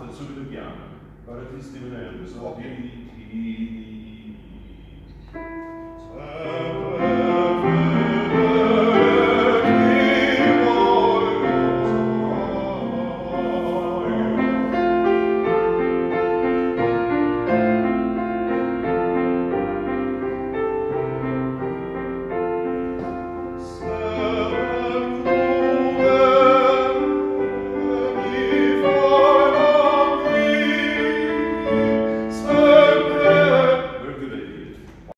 subito chiama, guarda ti stiamo vedendo, sono pieni di